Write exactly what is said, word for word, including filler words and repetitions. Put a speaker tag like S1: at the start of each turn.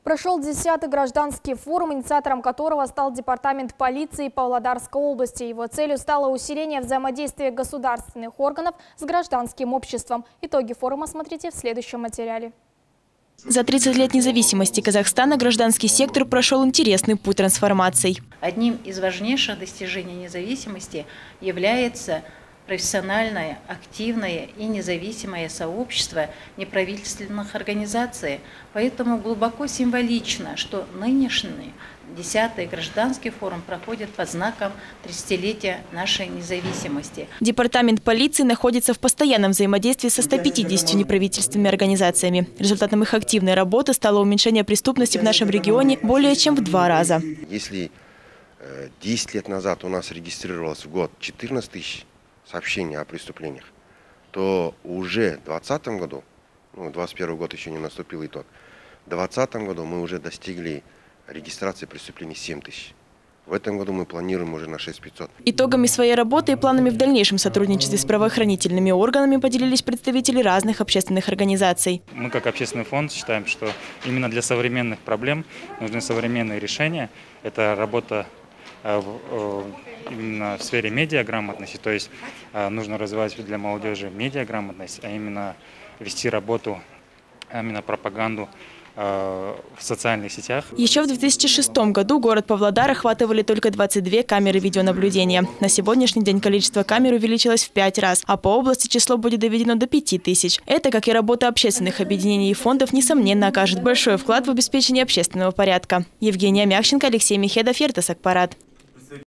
S1: Прошел десятый гражданский форум, инициатором которого стал Департамент полиции Павлодарской области. Его целью стало усиление взаимодействия государственных органов с гражданским обществом. Итоги форума смотрите в следующем материале.
S2: За тридцать лет независимости Казахстана гражданский сектор прошел интересный путь трансформаций.
S3: Одним из важнейших достижений независимости является профессиональное, активное и независимое сообщество неправительственных организаций. Поэтому глубоко символично, что нынешний десятый гражданский форум проходит под знаком тридцатилетия нашей независимости.
S2: Департамент полиции находится в постоянном взаимодействии со ста пятьюдесятью неправительственными организациями. Результатом их активной работы стало уменьшение преступности в нашем регионе более чем в два раза.
S4: Если десять лет назад у нас регистрировалось в год четырнадцать тысяч сообщений о преступлениях, то уже в двадцатом году, ну, двадцать первый год еще не наступил итог, в двадцатом году мы уже достигли регистрации преступлений семь тысяч. В этом году мы планируем уже на шесть тысяч пятьсот.
S2: Итогами своей работы и планами в дальнейшем сотрудничестве с правоохранительными органами поделились представители разных общественных организаций.
S5: Мы как общественный фонд считаем, что именно для современных проблем нужны современные решения. Это работа именно в сфере медиаграмотности, то есть нужно развивать для молодежи медиаграмотность, а именно вести работу, а именно пропаганду в социальных сетях.
S2: Еще в две тысячи шестом году город Павлодар охватывали только двадцать две камеры видеонаблюдения. На сегодняшний день количество камер увеличилось в пять раз, а по области число будет доведено до пяти тысяч. Это, как и работа общественных объединений и фондов, несомненно окажет большой вклад в обеспечение общественного порядка. Евгения Мяхченко, Алексей Михедов, Ертас Акпарат.